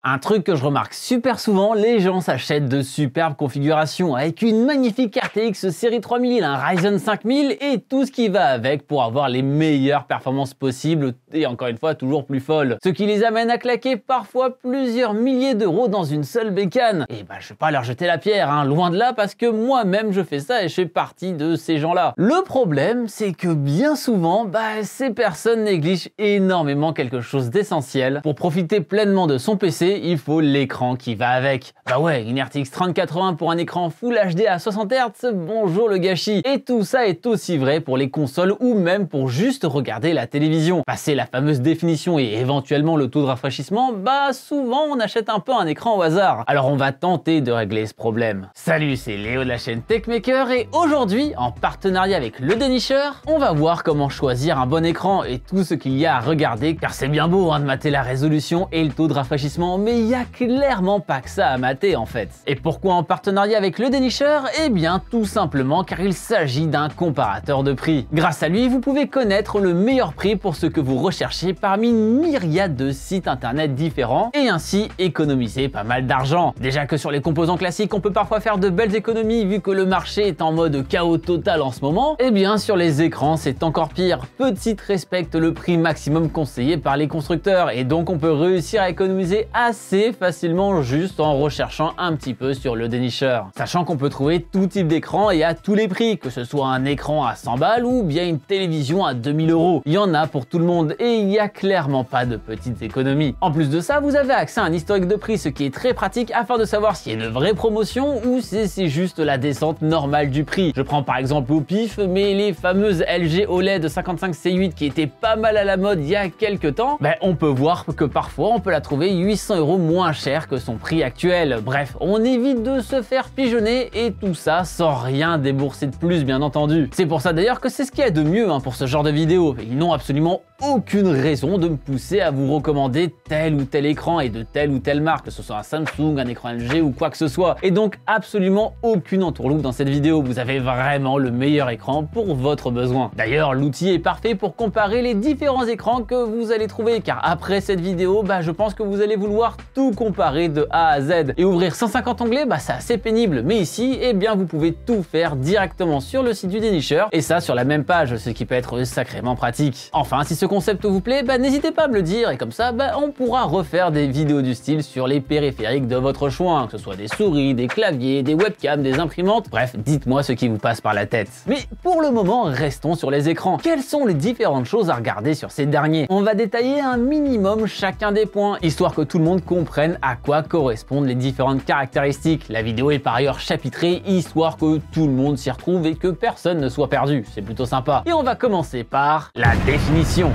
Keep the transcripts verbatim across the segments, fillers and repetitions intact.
Un truc que je remarque super souvent, les gens s'achètent de superbes configurations avec une magnifique R T X série trois mille, un Ryzen cinq mille et tout ce qui va avec pour avoir les meilleures performances possibles et encore une fois toujours plus folles. Ce qui les amène à claquer parfois plusieurs milliers d'euros dans une seule bécane. Et bah je vais pas leur jeter la pierre, hein, loin de là, parce que moi-même je fais ça et je fais partie de ces gens-là. Le problème, c'est que bien souvent, bah ces personnes négligent énormément quelque chose d'essentiel. Pour profiter pleinement de son P C, il faut l'écran qui va avec. Bah ouais, une R T X trente quatre-vingts pour un écran Full H D à soixante hertz, bonjour le gâchis. Et tout ça est aussi vrai pour les consoles ou même pour juste regarder la télévision. Passer la fameuse définition et éventuellement le taux de rafraîchissement, bah souvent on achète un peu un écran au hasard. Alors on va tenter de régler ce problème. Salut, c'est Léo de la chaîne TechMaker et aujourd'hui, en partenariat avec Le Dénicheur, on va voir comment choisir un bon écran et tout ce qu'il y a à regarder, car c'est bien beau hein, de mater la résolution et le taux de rafraîchissement, mais il y a clairement pas que ça à mater en fait. Et pourquoi en partenariat avec Le Dénicheur? Eh bien tout simplement car il s'agit d'un comparateur de prix. Grâce à lui, vous pouvez connaître le meilleur prix pour ce que vous recherchez parmi une myriade de sites internet différents et ainsi économiser pas mal d'argent. Déjà que sur les composants classiques, on peut parfois faire de belles économies vu que le marché est en mode chaos total en ce moment, et bien sur les écrans c'est encore pire. Petite respecte le prix maximum conseillé par les constructeurs et donc on peut réussir à économiser assez facilement juste en recherchant un petit peu sur Le Dénicheur. Sachant qu'on peut trouver tout type d'écran et à tous les prix, que ce soit un écran à cent balles ou bien une télévision à deux mille euros. Il y en a pour tout le monde et il n'y a clairement pas de petites économies. En plus de ça, vous avez accès à un historique de prix, ce qui est très pratique afin de savoir s'il y a une vraie promotion ou si c'est juste la descente normale du prix. Je prends par exemple au pif, mais les fameuses L G O L E D cinquante-cinq C huit qui étaient pas mal à la mode il y a quelques temps, ben on peut voir que parfois on peut la trouver huit cents euros moins cher que son prix actuel. Bref, on évite de se faire pigeonner et tout ça sans rien débourser de plus bien entendu. C'est pour ça d'ailleurs que c'est ce qu'il y a de mieux hein, pour ce genre de vidéo. Ils n'ont absolument aucune raison de me pousser à vous recommander tel ou tel écran et de telle ou telle marque, que ce soit un Samsung, un écran L G ou quoi que ce soit. Et donc absolument aucune entourloupe dans cette vidéo. Vous avez vraiment le meilleur écran pour votre besoin. D'ailleurs, l'outil est parfait pour comparer les différents écrans que vous allez trouver, car après cette vidéo, bah, je pense que vous allez vouloir tout comparer de A à Z. Et ouvrir cent cinquante onglets, bah, c'est assez pénible. Mais ici, eh bien, vous pouvez tout faire directement sur le site du Dénicheur, et ça sur la même page, ce qui peut être sacrément pratique. Enfin, si ce concept vous plaît, bah, n'hésitez pas à me le dire, et comme ça, bah, on pourra refaire des vidéos du style sur les périphériques de votre choix, hein, que ce soit des souris, des claviers, des webcams, des imprimantes, bref, dites-moi ce qui vous passe par la tête. Mais pour le moment, restons sur les écrans. Quelles sont les différentes choses à regarder sur ces derniers? On va détailler un minimum chacun des points, histoire que tout le monde comprenne à quoi correspondent les différentes caractéristiques. La vidéo est par ailleurs chapitrée, histoire que tout le monde s'y retrouve et que personne ne soit perdu. C'est plutôt sympa. Et on va commencer par la définition.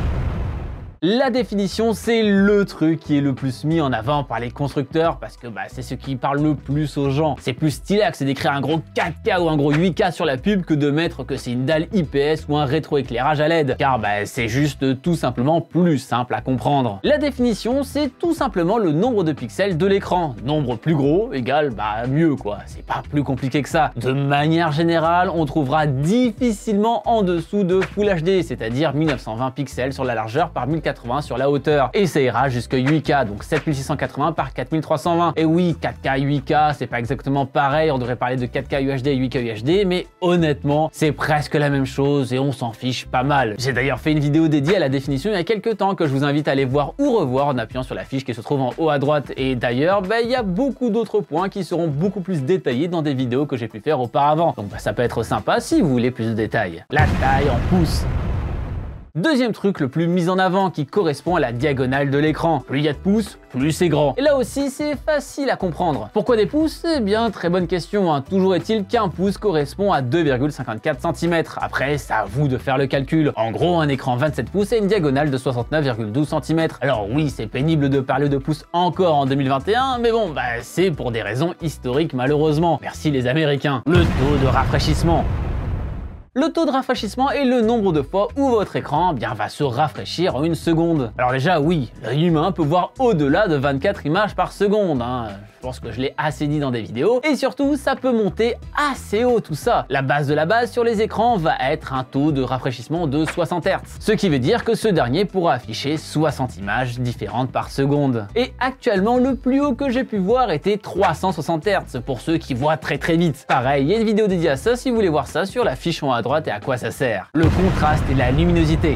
La définition, c'est le truc qui est le plus mis en avant par les constructeurs parce que bah, c'est ce qui parle le plus aux gens. C'est plus stylax c'est d'écrire un gros quatre K ou un gros huit K sur la pub que de mettre que c'est une dalle I P S ou un rétroéclairage à L E D, car bah, c'est juste tout simplement plus simple à comprendre. La définition, c'est tout simplement le nombre de pixels de l'écran. Nombre plus gros égale bah, mieux quoi, c'est pas plus compliqué que ça. De manière générale, on trouvera difficilement en dessous de Full H D, c'est-à-dire mille neuf cent vingt pixels sur la largeur par mille quatre-vingts sur la hauteur, et ça ira jusqu'à huit K, donc sept mille six cent quatre-vingts par quatre mille trois cent vingt. Et oui, quatre K huit K, c'est pas exactement pareil, on devrait parler de quatre K U H D et huit K U H D, mais honnêtement, c'est presque la même chose et on s'en fiche pas mal. J'ai d'ailleurs fait une vidéo dédiée à la définition il y a quelques temps que je vous invite à aller voir ou revoir en appuyant sur la fiche qui se trouve en haut à droite. Et d'ailleurs, bah, il y a beaucoup d'autres points qui seront beaucoup plus détaillés dans des vidéos que j'ai pu faire auparavant. Donc bah, ça peut être sympa si vous voulez plus de détails. La taille en pouces. Deuxième truc le plus mis en avant qui correspond à la diagonale de l'écran. Plus il y a de pouces, plus c'est grand. Et là aussi, c'est facile à comprendre. Pourquoi des pouces? Eh bien, très bonne question. Hein. Toujours est-il qu'un pouce correspond à deux virgule cinquante-quatre centimètres. Après, c'est à vous de faire le calcul. En gros, un écran vingt-sept pouces a une diagonale de soixante-neuf virgule douze centimètres. Alors oui, c'est pénible de parler de pouces encore en deux mille vingt et un, mais bon, bah, c'est pour des raisons historiques malheureusement. Merci les Américains. Le taux de rafraîchissement. Le taux de rafraîchissement est le nombre de fois où votre écran eh bien, va se rafraîchir en une seconde. Alors déjà oui, l'œil humain peut voir au-delà de vingt-quatre images par seconde, hein. Je pense que je l'ai assez dit dans des vidéos. Et surtout, ça peut monter assez haut tout ça. La base de la base sur les écrans va être un taux de rafraîchissement de soixante hertz. Ce qui veut dire que ce dernier pourra afficher soixante images différentes par seconde. Et actuellement, le plus haut que j'ai pu voir était trois cent soixante hertz pour ceux qui voient très très vite. Pareil, il y a une vidéo dédiée à ça si vous voulez voir ça sur la fiche en haut à droite et à quoi ça sert. Le contraste et la luminosité.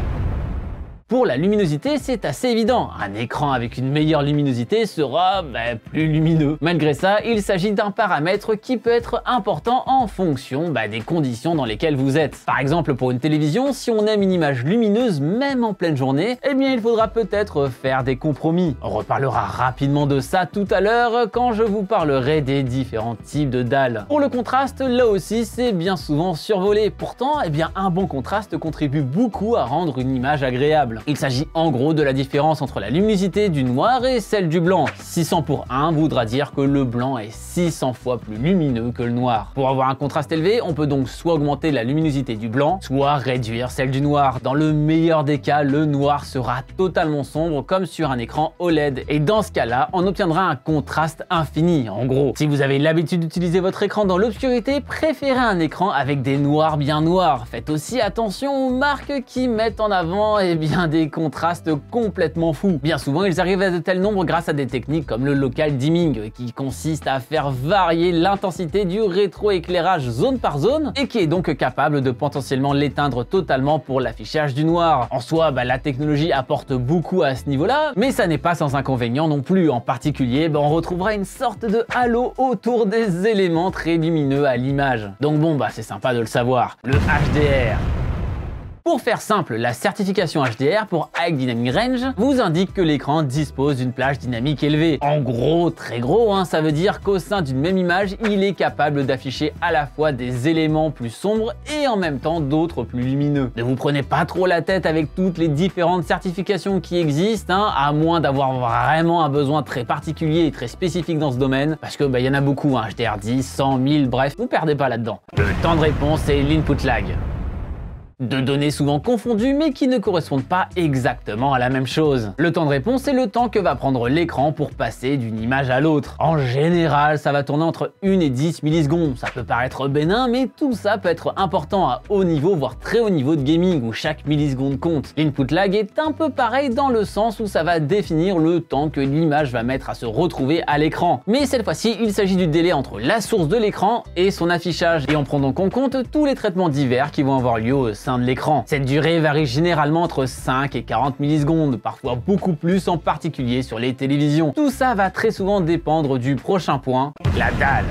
Pour la luminosité, c'est assez évident. Un écran avec une meilleure luminosité sera bah, plus lumineux. Malgré ça, il s'agit d'un paramètre qui peut être important en fonction bah, des conditions dans lesquelles vous êtes. Par exemple, pour une télévision, si on aime une image lumineuse, même en pleine journée, eh bien il faudra peut-être faire des compromis. On reparlera rapidement de ça tout à l'heure quand je vous parlerai des différents types de dalles. Pour le contraste, là aussi, c'est bien souvent survolé. Pourtant, eh bien, un bon contraste contribue beaucoup à rendre une image agréable. Il s'agit en gros de la différence entre la luminosité du noir et celle du blanc. six cents pour un voudra dire que le blanc est six cents fois plus lumineux que le noir. Pour avoir un contraste élevé, on peut donc soit augmenter la luminosité du blanc, soit réduire celle du noir. Dans le meilleur des cas, le noir sera totalement sombre comme sur un écran O L E D. Et dans ce cas-là, on obtiendra un contraste infini, en gros. Si vous avez l'habitude d'utiliser votre écran dans l'obscurité, préférez un écran avec des noirs bien noirs. Faites aussi attention aux marques qui mettent en avant eh bien, des contrastes complètement fous. Bien souvent, ils arrivent à de tels nombres grâce à des techniques comme le local dimming, qui consiste à faire varier l'intensité du rétroéclairage zone par zone et qui est donc capable de potentiellement l'éteindre totalement pour l'affichage du noir. En soi, bah, la technologie apporte beaucoup à ce niveau-là, mais ça n'est pas sans inconvénients non plus. En particulier, bah, on retrouvera une sorte de halo autour des éléments très lumineux à l'image. Donc bon, bah c'est sympa de le savoir. Le H D R. Pour faire simple, la certification H D R pour High Dynamic Range vous indique que l'écran dispose d'une plage dynamique élevée. En gros, très gros, hein, ça veut dire qu'au sein d'une même image, il est capable d'afficher à la fois des éléments plus sombres et en même temps d'autres plus lumineux. Ne vous prenez pas trop la tête avec toutes les différentes certifications qui existent, hein, à moins d'avoir vraiment un besoin très particulier et très spécifique dans ce domaine, parce que bah, y en a beaucoup, hein, H D R dix, cent, mille, bref, vous perdez pas là-dedans. Le temps de réponse et l'input lag. Deux données souvent confondues mais qui ne correspondent pas exactement à la même chose. Le temps de réponse est le temps que va prendre l'écran pour passer d'une image à l'autre. En général, ça va tourner entre une et dix millisecondes. Ça peut paraître bénin, mais tout ça peut être important à haut niveau, voire très haut niveau de gaming, où chaque milliseconde compte. L'input lag est un peu pareil dans le sens où ça va définir le temps que l'image va mettre à se retrouver à l'écran. Mais cette fois-ci, il s'agit du délai entre la source de l'écran et son affichage. Et on prend donc en compte tous les traitements divers qui vont avoir lieu au sein de l'écran. Cette durée varie généralement entre cinq et quarante millisecondes, parfois beaucoup plus, en particulier sur les télévisions. Tout ça va très souvent dépendre du prochain point, la dalle.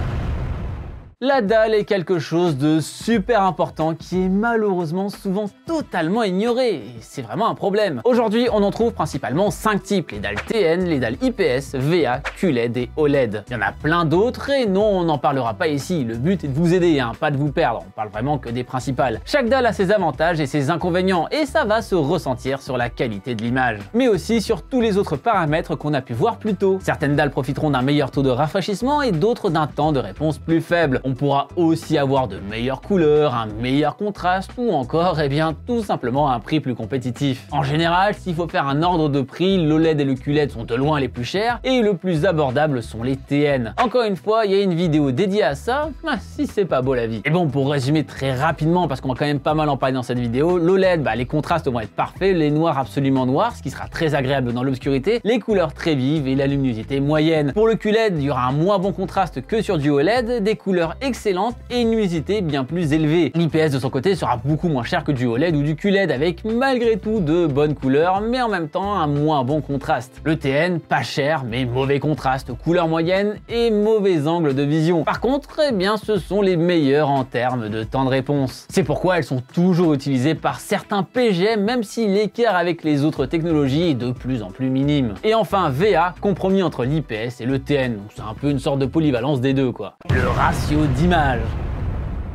La dalle est quelque chose de super important qui est malheureusement souvent totalement ignoré, et c'est vraiment un problème. Aujourd'hui, on en trouve principalement cinq types, les dalles T N, les dalles I P S, V A, Q L E D et O L E D. Il y en a plein d'autres et non, on n'en parlera pas ici, le but est de vous aider, hein, pas de vous perdre, on parle vraiment que des principales. Chaque dalle a ses avantages et ses inconvénients, et ça va se ressentir sur la qualité de l'image, mais aussi sur tous les autres paramètres qu'on a pu voir plus tôt. Certaines dalles profiteront d'un meilleur taux de rafraîchissement et d'autres d'un temps de réponse plus faible. On pourra aussi avoir de meilleures couleurs, un meilleur contraste ou encore, eh bien, tout simplement un prix plus compétitif. En général, s'il faut faire un ordre de prix, l'O L E D et le Q L E D sont de loin les plus chers et le plus abordable sont les T N. Encore une fois, il y a une vidéo dédiée à ça, ah, si c'est pas beau la vie. Et bon, pour résumer très rapidement, parce qu'on va quand même pas mal en parler dans cette vidéo, l'O L E D, bah, les contrastes vont être parfaits, les noirs absolument noirs, ce qui sera très agréable dans l'obscurité, les couleurs très vives et la luminosité moyenne. Pour le Q L E D, il y aura un moins bon contraste que sur du O L E D, des couleurs excellentes et une luminosité bien plus élevée. L'I P S de son côté sera beaucoup moins cher que du O L E D ou du Q L E D avec malgré tout de bonnes couleurs mais en même temps un moins bon contraste. Le T N, pas cher mais mauvais contraste, couleur moyenne et mauvais angle de vision. Par contre, eh bien, ce sont les meilleurs en termes de temps de réponse. C'est pourquoi elles sont toujours utilisées par certains P G M même si l'écart avec les autres technologies est de plus en plus minime. Et enfin V A, compromis entre l'I P S et le T N, donc c'est un peu une sorte de polyvalence des deux quoi. Le ratio d'image.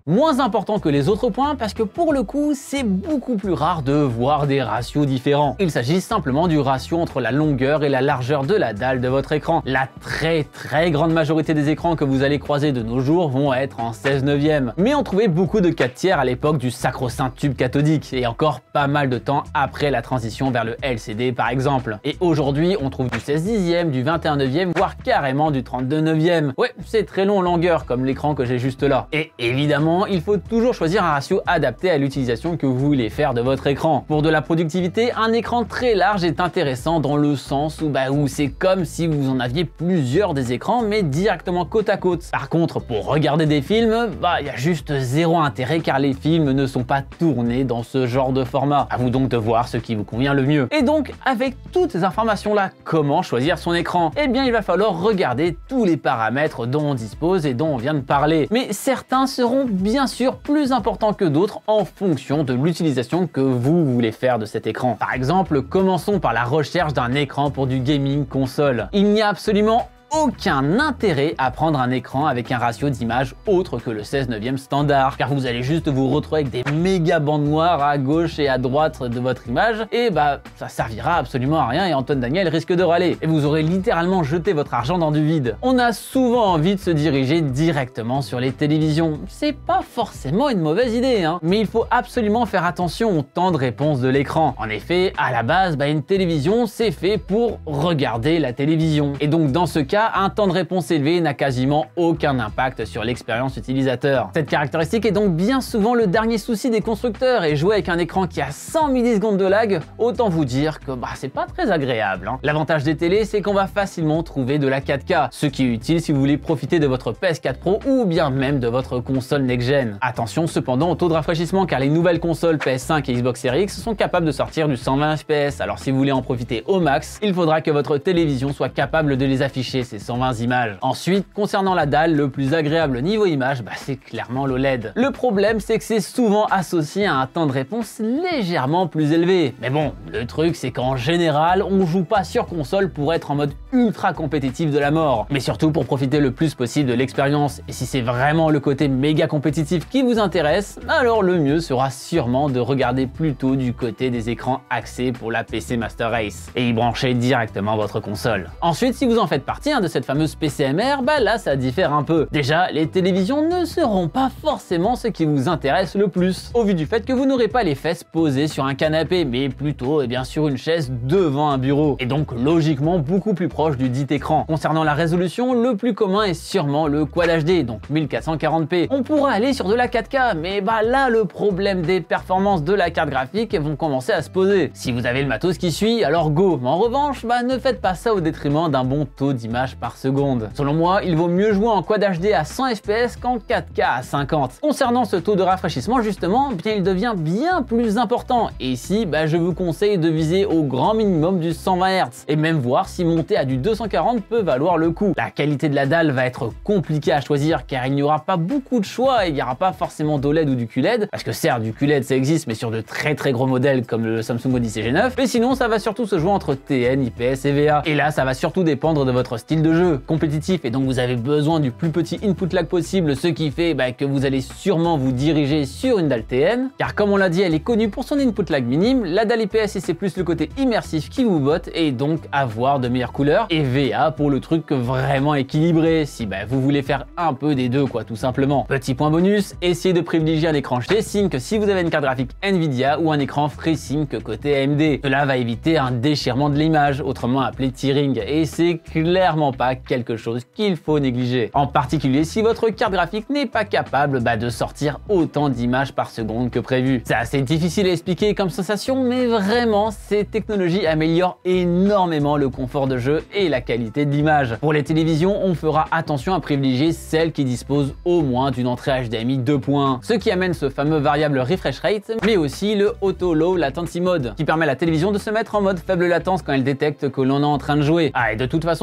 Moins important que les autres points parce que pour le coup, c'est beaucoup plus rare de voir des ratios différents. Il s'agit simplement du ratio entre la longueur et la largeur de la dalle de votre écran. La très très grande majorité des écrans que vous allez croiser de nos jours vont être en seize neuvième. Mais on trouvait beaucoup de quatre tiers à l'époque du sacro-saint tube cathodique et encore pas mal de temps après la transition vers le L C D par exemple. Et aujourd'hui, on trouve du seize dixième, du vingt et un neuvième, voire carrément du trente-deux neuvième. Ouais, c'est très long en longueur comme l'écran que j'ai juste là. Et évidemment, il faut toujours choisir un ratio adapté à l'utilisation que vous voulez faire de votre écran. Pour de la productivité, un écran très large est intéressant dans le sens où, bah, où c'est comme si vous en aviez plusieurs des écrans mais directement côte à côte. Par contre, pour regarder des films, bah il y a juste zéro intérêt car les films ne sont pas tournés dans ce genre de format. À vous donc de voir ce qui vous convient le mieux. Et donc, avec toutes ces informations là, comment choisir son écran? Eh bien, il va falloir regarder tous les paramètres dont on dispose et dont on vient de parler. Mais certains seront bien sûr plus importants que d'autres en fonction de l'utilisation que vous voulez faire de cet écran. Par exemple, commençons par la recherche d'un écran pour du gaming console. Il n'y a absolument aucun intérêt à prendre un écran avec un ratio d'image autre que le seize neuvième standard, car vous allez juste vous retrouver avec des méga bandes noires à gauche et à droite de votre image, et bah ça servira absolument à rien et Antoine Daniel risque de râler, et vous aurez littéralement jeté votre argent dans du vide. On a souvent envie de se diriger directement sur les télévisions, c'est pas forcément une mauvaise idée, hein, mais il faut absolument faire attention au temps de réponse de l'écran. En effet, à la base, bah, une télévision c'est fait pour regarder la télévision, et donc dans ce cas, un temps de réponse élevé n'a quasiment aucun impact sur l'expérience utilisateur. Cette caractéristique est donc bien souvent le dernier souci des constructeurs, et jouer avec un écran qui a cent millisecondes de lag, autant vous dire que bah, c'est pas très agréable. Hein. L'avantage des télés, c'est qu'on va facilement trouver de la quatre K, ce qui est utile si vous voulez profiter de votre P S quatre Pro ou bien même de votre console next-gen. Attention cependant au taux de rafraîchissement, car les nouvelles consoles P S cinq et Xbox Series X sont capables de sortir du cent vingt F P S, alors si vous voulez en profiter au max, il faudra que votre télévision soit capable de les afficher, ces cent vingt images. Ensuite, concernant la dalle, le plus agréable niveau image, bah, c'est clairement l'O L E D. Le problème, c'est que c'est souvent associé à un temps de réponse légèrement plus élevé. Mais bon, le truc, c'est qu'en général, on joue pas sur console pour être en mode ultra compétitif de la mort, mais surtout pour profiter le plus possible de l'expérience. Et si c'est vraiment le côté méga compétitif qui vous intéresse, alors le mieux sera sûrement de regarder plutôt du côté des écrans axés pour la P C Master Race et y brancher directement votre console. Ensuite, si vous en faites partie hein, de cette fameuse P C M R, bah là ça diffère un peu. Déjà, les télévisions ne seront pas forcément ce qui vous intéresse le plus, au vu du fait que vous n'aurez pas les fesses posées sur un canapé, mais plutôt et bien sur une chaise devant un bureau, et donc logiquement beaucoup plus proche du dit écran. Concernant la résolution, le plus commun est sûrement le Quad H D, donc mille quatre cent quarante p. On pourra aller sur de la quatre K, mais bah là le problème des performances de la carte graphique vont commencer à se poser. Si vous avez le matos qui suit, alors go, mais en revanche, bah ne faites pas ça au détriment d'un bon taux d'image par seconde. Selon moi, il vaut mieux jouer en Quad H D à cent F P S qu'en quatre K à cinquante. Concernant ce taux de rafraîchissement justement, bien il devient bien plus important, et ici bah, je vous conseille de viser au grand minimum du cent vingt hertz, et même voir si monter à du deux cent quarante peut valoir le coup. La qualité de la dalle va être compliquée à choisir car il n'y aura pas beaucoup de choix, et il n'y aura pas forcément d'O L E D ou du Q L E D, parce que certes du Q L E D ça existe mais sur de très très gros modèles comme le Samsung Odyssey G neuf, mais sinon ça va surtout se jouer entre T N, I P S et V A, et là ça va surtout dépendre de votre style de jeu compétitif, et donc vous avez besoin du plus petit input lag possible, ce qui fait bah, que vous allez sûrement vous diriger sur une dalle T N, car comme on l'a dit, elle est connue pour son input lag minime. La dalle I P S, c'est plus le côté immersif qui vous botte et donc avoir de meilleures couleurs, et V A pour le truc vraiment équilibré, si bah, vous voulez faire un peu des deux quoi, tout simplement. Petit point bonus, essayez de privilégier un écran G-Sync si vous avez une carte graphique Nvidia ou un écran FreeSync côté A M D. Cela va éviter un déchirement de l'image, autrement appelé tearing, et c'est clairement pas quelque chose qu'il faut négliger. En particulier si votre carte graphique n'est pas capable bah, de sortir autant d'images par seconde que prévu. C'est assez difficile à expliquer comme sensation, mais vraiment ces technologies améliorent énormément le confort de jeu et la qualité de l'image. Pour les télévisions, on fera attention à privilégier celles qui disposent au moins d'une entrée H D M I deux point un, ce qui amène ce fameux variable refresh rate, mais aussi le auto low latency mode, qui permet à la télévision de se mettre en mode faible latence quand elle détecte que l'on est en train de jouer. Ah, et de toute façon, si vous n'êtes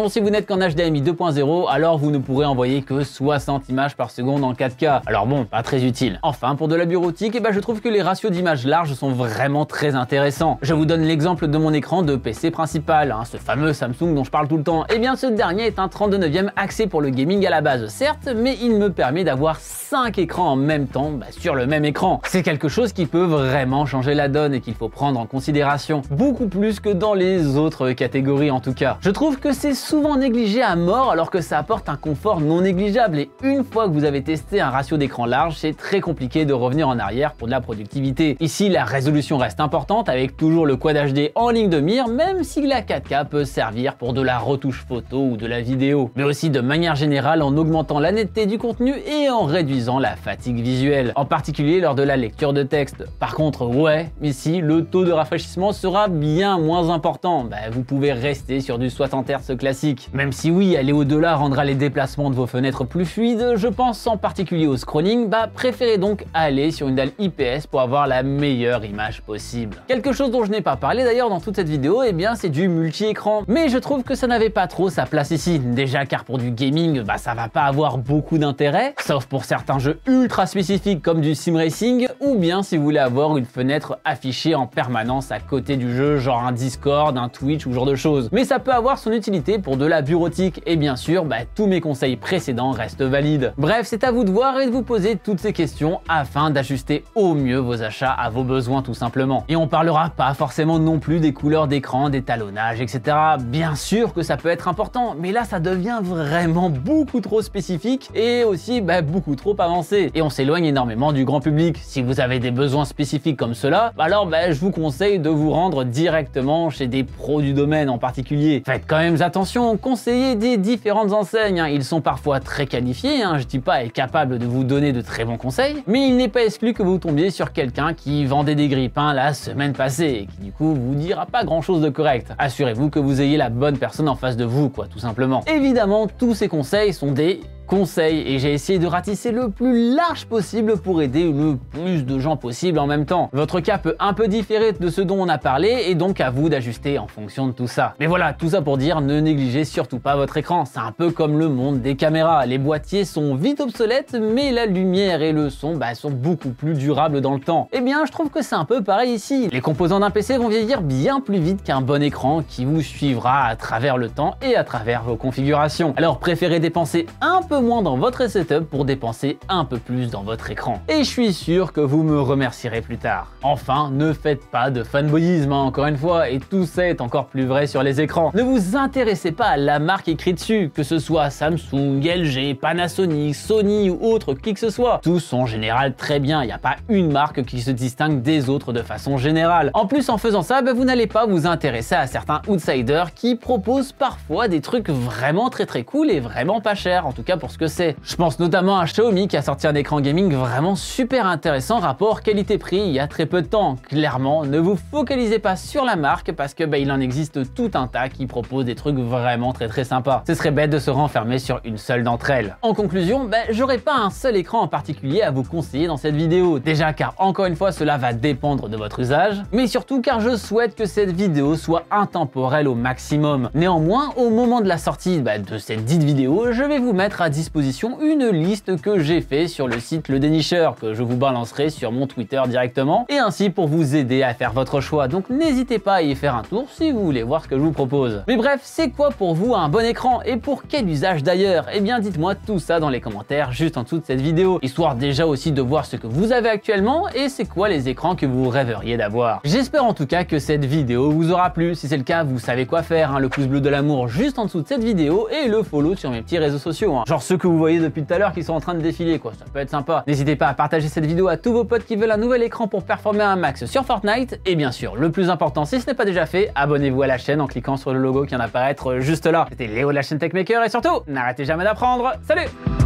qu'en H D M I deux point zéro, alors vous ne pourrez envoyer que soixante images par seconde en quatre K. Alors bon, pas très utile. Enfin, pour de la bureautique, eh ben, je trouve que les ratios d'images larges sont vraiment très intéressants. Je vous donne l'exemple de mon écran de P C principal, hein, ce fameux Samsung dont je parle tout le temps. Eh bien, ce dernier est un trente-deux neuvième axé pour le gaming à la base, certes, mais il me permet d'avoir cinq écrans en même temps bah, sur le même écran. C'est quelque chose qui peut vraiment changer la donne et qu'il faut prendre en considération, beaucoup plus que dans les autres catégories en tout cas. Je trouve que c'est souvent négligé à mort alors que ça apporte un confort non négligeable et une fois que vous avez testé un ratio d'écran large, c'est très compliqué de revenir en arrière pour de la productivité. Ici, la résolution reste importante avec toujours le Quad H D en ligne de mire, même si la quatre K peut servir pour de la retouche photo ou de la vidéo, mais aussi de manière générale en augmentant la netteté du contenu et en réduisant la fatigue visuelle, en particulier lors de la lecture de texte. Par contre, ouais, ici, le taux de rafraîchissement sera bien moins important. Bah, vous pouvez rester sur du soixante hertz classique. Même si oui, aller au-delà rendra les déplacements de vos fenêtres plus fluides, je pense en particulier au scrolling, bah préférez donc aller sur une dalle I P S pour avoir la meilleure image possible. Quelque chose dont je n'ai pas parlé d'ailleurs dans toute cette vidéo, eh bien c'est du multi-écran. Mais je trouve que ça n'avait pas trop sa place ici. Déjà car pour du gaming, bah ça va pas avoir beaucoup d'intérêt, sauf pour certains jeux ultra spécifiques comme du sim racing, ou bien si vous voulez avoir une fenêtre affichée en permanence à côté du jeu, genre un Discord, un Twitch ou ce genre de choses. Mais ça peut avoir son utilité pour de la bureautique et bien sûr, bah, tous mes conseils précédents restent valides. Bref, c'est à vous de voir et de vous poser toutes ces questions afin d'ajuster au mieux vos achats à vos besoins tout simplement. Et on parlera pas forcément non plus des couleurs d'écran, des talonnages, et cetera. Bien sûr que ça peut être important, mais là ça devient vraiment beaucoup trop spécifique et aussi bah, beaucoup trop avancé. Et on s'éloigne énormément du grand public. Si vous avez des besoins spécifiques comme cela, alors bah, je vous conseille de vous rendre directement chez des pros du domaine en particulier. Faites quand même attention aux conseillers des différentes enseignes, hein. Ils sont parfois très qualifiés, hein. Je dis pas être capable de vous donner de très bons conseils, mais il n'est pas exclu que vous tombiez sur quelqu'un qui vendait des grille-pains la semaine passée et qui du coup vous dira pas grand chose de correct. Assurez-vous que vous ayez la bonne personne en face de vous, quoi, tout simplement. Évidemment, tous ces conseils sont des conseils et j'ai essayé de ratisser le plus large possible pour aider le plus de gens possible en même temps. Votre cas peut un peu différer de ce dont on a parlé et donc à vous d'ajuster en fonction de tout ça. Mais voilà, tout ça pour dire, ne négligez surtout pas votre écran. C'est un peu comme le monde des caméras. Les boîtiers sont vite obsolètes, mais la lumière et le son bah, sont beaucoup plus durables dans le temps. Eh bien, je trouve que c'est un peu pareil ici. Les composants d'un P C vont vieillir bien plus vite qu'un bon écran qui vous suivra à travers le temps et à travers vos configurations. Alors préférez dépenser un peu moins dans votre setup pour dépenser un peu plus dans votre écran. Et je suis sûr que vous me remercierez plus tard. Enfin, ne faites pas de fanboyisme, hein, encore une fois, et tout ça est encore plus vrai sur les écrans. Ne vous intéressez pas à la marque écrite dessus, que ce soit Samsung, L G, Panasonic, Sony ou autre, qui que ce soit. Tous sont en général très bien, il n'y a pas une marque qui se distingue des autres de façon générale. En plus, en faisant ça, bah, vous n'allez pas vous intéresser à certains outsiders qui proposent parfois des trucs vraiment très très cool et vraiment pas chers, en tout cas pour ce que c'est. Je pense notamment à Xiaomi qui a sorti un écran gaming vraiment super intéressant rapport qualité-prix il y a très peu de temps. Clairement, ne vous focalisez pas sur la marque parce que bah, il en existe tout un tas qui proposent des trucs vraiment très très sympas. Ce serait bête de se renfermer sur une seule d'entre elles. En conclusion, bah, j'aurais pas un seul écran en particulier à vous conseiller dans cette vidéo. Déjà car encore une fois cela va dépendre de votre usage, mais surtout car je souhaite que cette vidéo soit intemporelle au maximum. Néanmoins, au moment de la sortie bah, de cette dite vidéo, je vais vous mettre à disposition une liste que j'ai fait sur le site Le Dénicheur, que je vous balancerai sur mon Twitter directement, et ainsi pour vous aider à faire votre choix. Donc n'hésitez pas à y faire un tour si vous voulez voir ce que je vous propose. Mais bref, c'est quoi pour vous un bon écran et pour quel usage d'ailleurs? Eh bien dites-moi tout ça dans les commentaires juste en dessous de cette vidéo, histoire déjà aussi de voir ce que vous avez actuellement et c'est quoi les écrans que vous rêveriez d'avoir. J'espère en tout cas que cette vidéo vous aura plu. Si c'est le cas, vous savez quoi faire, hein, le pouce bleu de l'amour juste en dessous de cette vidéo et le follow sur mes petits réseaux sociaux, hein. Genre ceux que vous voyez depuis tout à l'heure qui sont en train de défiler, quoi, ça peut être sympa. N'hésitez pas à partager cette vidéo à tous vos potes qui veulent un nouvel écran pour performer un max sur Fortnite. Et bien sûr, le plus important, si ce n'est pas déjà fait, abonnez-vous à la chaîne en cliquant sur le logo qui vient d'apparaître juste là. C'était Léo de la chaîne Techmaker et surtout, n'arrêtez jamais d'apprendre. Salut!